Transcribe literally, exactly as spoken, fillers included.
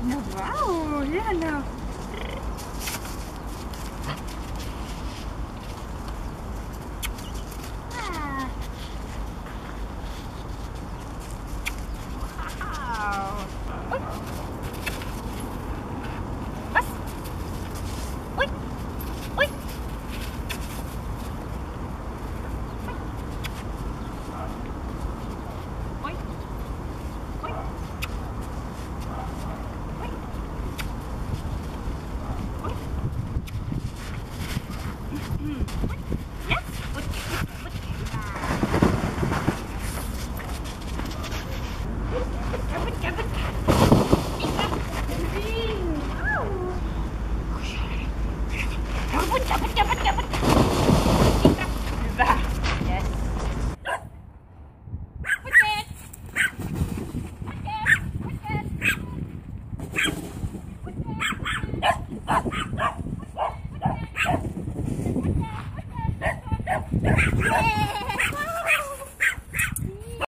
Wow, yeah, no. Ah. Wow. Was? Ui. Ui. Ui. Ui. Yes. Cabut, cabut. Ikra. Cabut, cabut, cabut, cabut. Ikra. Dah. Yes. Pucat. Pucat. Pucat. Pucat. Pucat. Pucat.